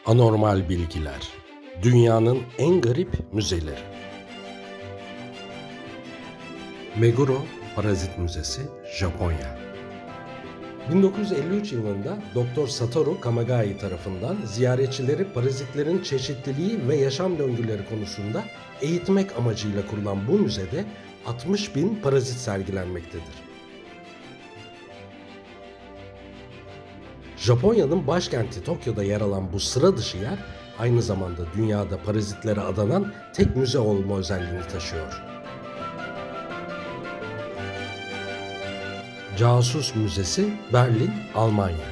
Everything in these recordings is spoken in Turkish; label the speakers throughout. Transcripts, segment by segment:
Speaker 1: Anormal bilgiler. Dünyanın en garip müzeleri. Meguro Parazit Müzesi, Japonya. 1953 yılında Dr. Satoru Kamagai tarafından ziyaretçileri parazitlerin çeşitliliği ve yaşam döngüleri konusunda eğitmek amacıyla kurulan bu müzede 60.000 parazit sergilenmektedir. Japonya'nın başkenti Tokyo'da yer alan bu sıra dışı yer, aynı zamanda dünyada parazitlere adanan tek müze olma özelliğini taşıyor. Casus Müzesi, Berlin, Almanya.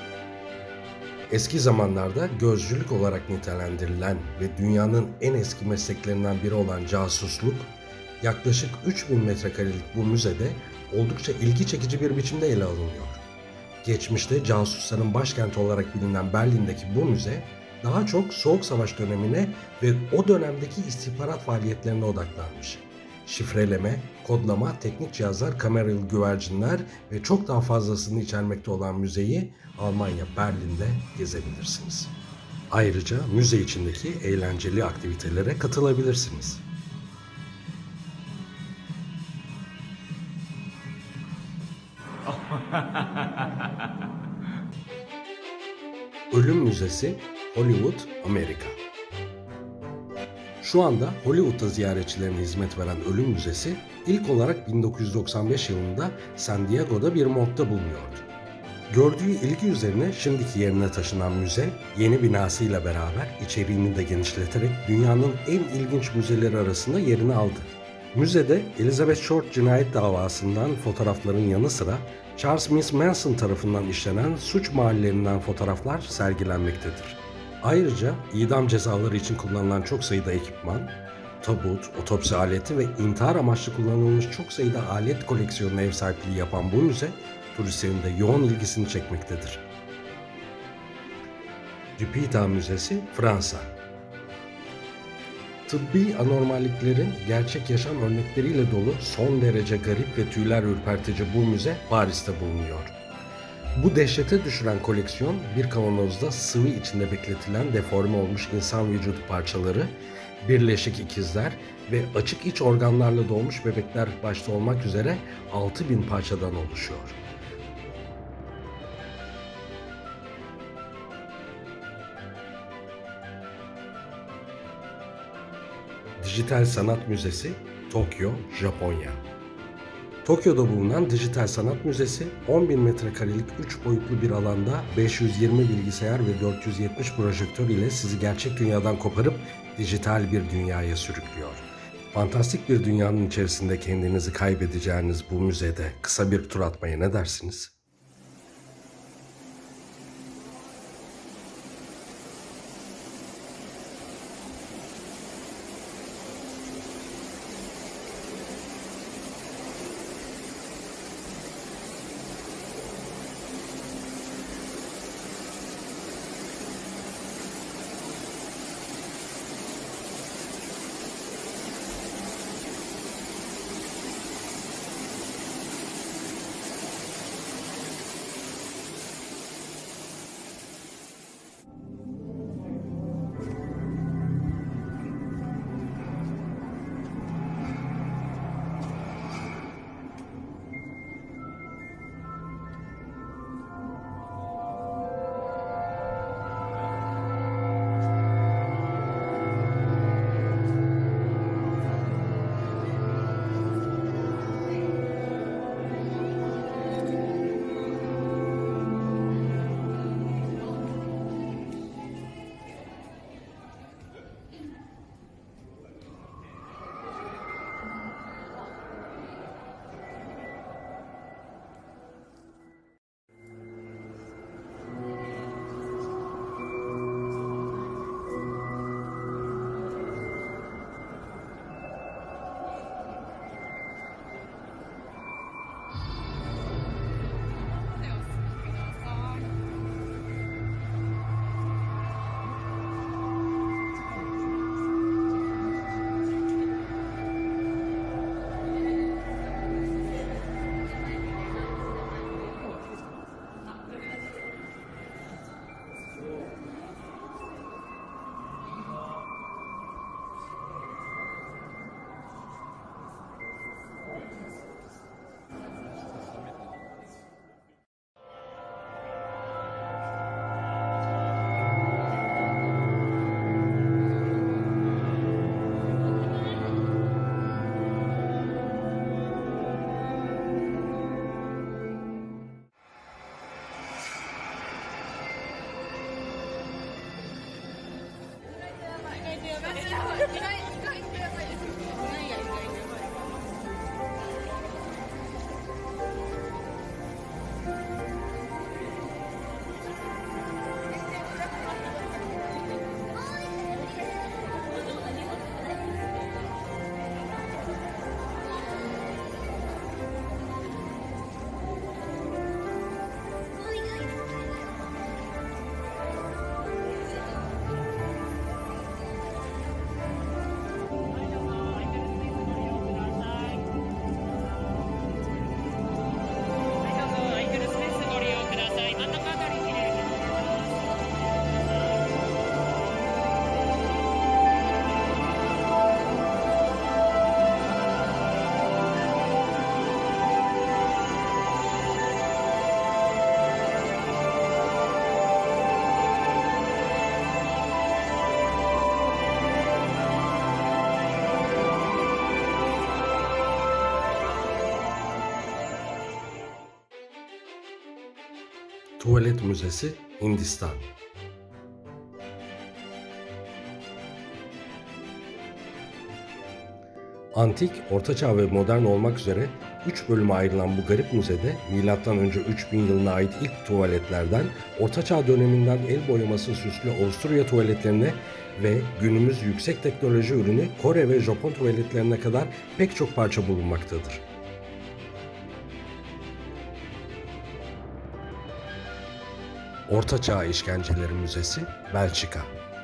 Speaker 1: Eski zamanlarda gözcülük olarak nitelendirilen ve dünyanın en eski mesleklerinden biri olan casusluk, yaklaşık 3000 metrekarelik bu müzede oldukça ilgi çekici bir biçimde ele alınıyor. Geçmişte casusların başkenti olarak bilinen Berlin'deki bu müze, daha çok Soğuk Savaş dönemine ve o dönemdeki istihbarat faaliyetlerine odaklanmış. Şifreleme, kodlama, teknik cihazlar, kameralı güvercinler ve çok daha fazlasını içermekte olan müzeyi Almanya, Berlin'de gezebilirsiniz. Ayrıca müze içindeki eğlenceli aktivitelere katılabilirsiniz. Ölüm Müzesi, Hollywood, Amerika. Şu anda Hollywood'da ziyaretçilerine hizmet veren Ölüm Müzesi, ilk olarak 1995 yılında San Diego'da bir morgda bulunuyordu. Gördüğü ilgi üzerine şimdiki yerine taşınan müze, yeni binasıyla beraber içeriğini de genişleterek dünyanın en ilginç müzeleri arasında yerini aldı. Müzede Elizabeth Short cinayet davasından fotoğrafların yanı sıra Charles Miss Manson tarafından işlenen suç mahallelerinden fotoğraflar sergilenmektedir. Ayrıca idam cezaları için kullanılan çok sayıda ekipman, tabut, otopsi aleti ve intihar amaçlı kullanılmış çok sayıda alet koleksiyonuna ev sahipliği yapan bu müze, turistlerin de yoğun ilgisini çekmektedir. Dupuytren Müzesi, Fransa. Tıbbi anormalliklerin gerçek yaşam örnekleriyle dolu son derece garip ve tüyler ürpertici bu müze Paris'te bulunuyor. Bu dehşete düşüren koleksiyon bir kavanozda sıvı içinde bekletilen deforme olmuş insan vücudu parçaları, birleşik ikizler ve açık iç organlarla doğmuş bebekler başta olmak üzere 6000 parçadan oluşuyor. Dijital Sanat Müzesi, Tokyo, Japonya. Tokyo'da bulunan Dijital Sanat Müzesi, 10.000 metrekarelik 3 boyutlu bir alanda 520 bilgisayar ve 470 projektör ile sizi gerçek dünyadan koparıp dijital bir dünyaya sürüklüyor. Fantastik bir dünyanın içerisinde kendinizi kaybedeceğiniz bu müzede kısa bir tur atmaya ne dersiniz? Tuvalet Müzesi, Hindistan. Antik, Ortaçağ ve modern olmak üzere 3 bölüme ayrılan bu garip müzede M.Ö. 3000 yılına ait ilk tuvaletlerden Ortaçağ döneminden el boyaması süslü Avusturya tuvaletlerine ve günümüz yüksek teknoloji ürünü Kore ve Japon tuvaletlerine kadar pek çok parça bulunmaktadır. Ortaçağ İşkenceleri Müzesi, Belçika.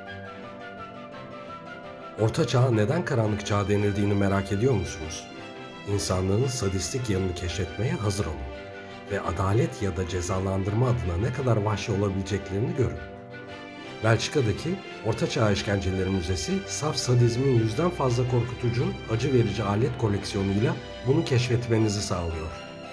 Speaker 1: Orta Çağ'a neden karanlık çağ denildiğini merak ediyor musunuz? İnsanlığın sadistik yanını keşfetmeye hazır olun ve adalet ya da cezalandırma adına ne kadar vahşi olabileceklerini görün. Belçika'daki Orta Çağ İşkenceleri Müzesi, saf sadizmin yüzden fazla korkutucu, acı verici alet koleksiyonuyla bunu keşfetmenizi sağlıyor.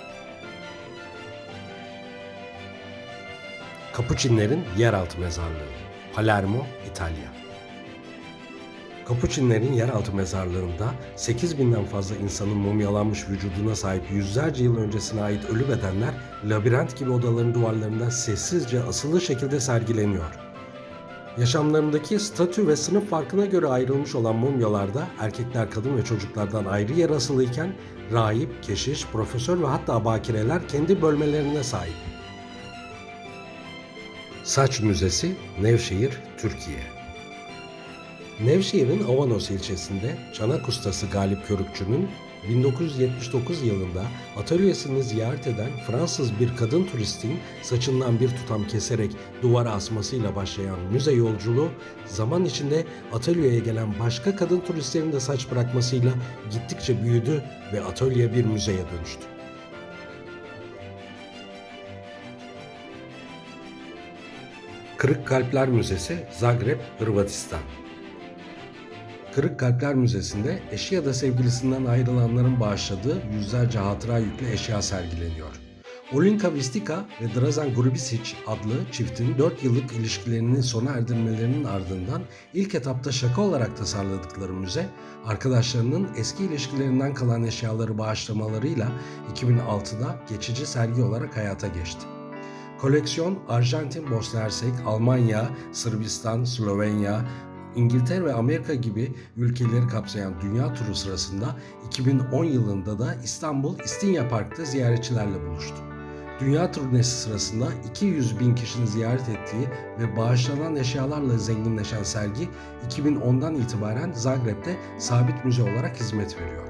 Speaker 1: Kapuçinlerin Yeraltı Mezarlığı, Palermo, İtalya. Kapuçinlerin yeraltı mezarlığında 8.000'den fazla insanın mumyalanmış vücuduna sahip yüzlerce yıl öncesine ait ölü bedenler labirent gibi odaların duvarlarında sessizce asılı şekilde sergileniyor. Yaşamlarındaki statü ve sınıf farkına göre ayrılmış olan mumyalarda erkekler, kadın ve çocuklardan ayrı yer asılıyken rahip, keşiş, profesör ve hatta bakireler kendi bölmelerine sahip. Saç Müzesi, Nevşehir, Türkiye. Nevşehir'in Avanos ilçesinde çanak ustası Galip Körükçü'nün 1979 yılında atölyesini ziyaret eden Fransız bir kadın turistin saçından bir tutam keserek duvara asmasıyla başlayan müze yolculuğu, zaman içinde atölyeye gelen başka kadın turistlerin de saç bırakmasıyla gittikçe büyüdü ve atölye bir müzeye dönüştü. Kırık Kalpler Müzesi, Zagreb, Hırvatistan. Kırık Kalpler Müzesi'nde eşi ya da sevgilisinden ayrılanların bağışladığı yüzlerce hatıra yüklü eşya sergileniyor. Olinka Vistika ve Dražan Grubisic adlı çiftin 4 yıllık ilişkilerini sona erdirmelerinin ardından ilk etapta şaka olarak tasarladıkları müze, arkadaşlarının eski ilişkilerinden kalan eşyaları bağışlamalarıyla 2006'da geçici sergi olarak hayata geçti. Koleksiyon Arjantin, Bosna Hersek, Almanya, Sırbistan, Slovenya, İngiltere ve Amerika gibi ülkeleri kapsayan dünya turu sırasında 2010 yılında da İstanbul İstinye Park'ta ziyaretçilerle buluştu. Dünya turnesi sırasında 200.000 kişinin ziyaret ettiği ve bağışlanan eşyalarla zenginleşen sergi 2010'dan itibaren Zagreb'de sabit müze olarak hizmet veriyor.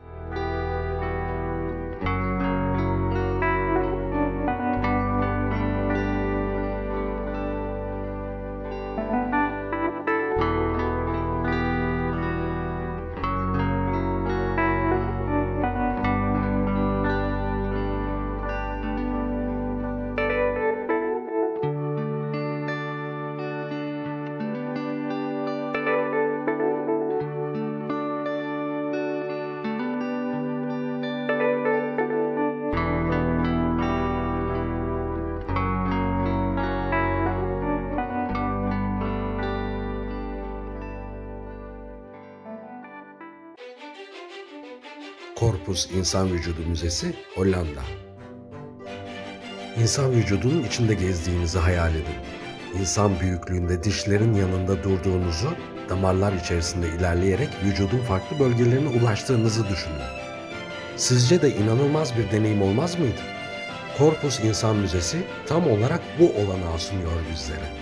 Speaker 1: Corpus İnsan Vücudu Müzesi, Hollanda. İnsan vücudunun içinde gezdiğinizi hayal edin. İnsan büyüklüğünde dişlerin yanında durduğunuzu, damarlar içerisinde ilerleyerek vücudun farklı bölgelerine ulaştığınızı düşünün. Sizce de inanılmaz bir deneyim olmaz mıydı? Corpus İnsan Müzesi tam olarak bu olanağı sunuyor bizlere.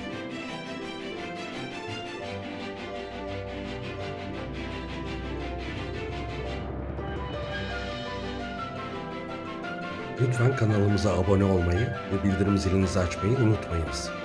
Speaker 1: Lütfen kanalımıza abone olmayı ve bildirim zilinizi açmayı unutmayınız.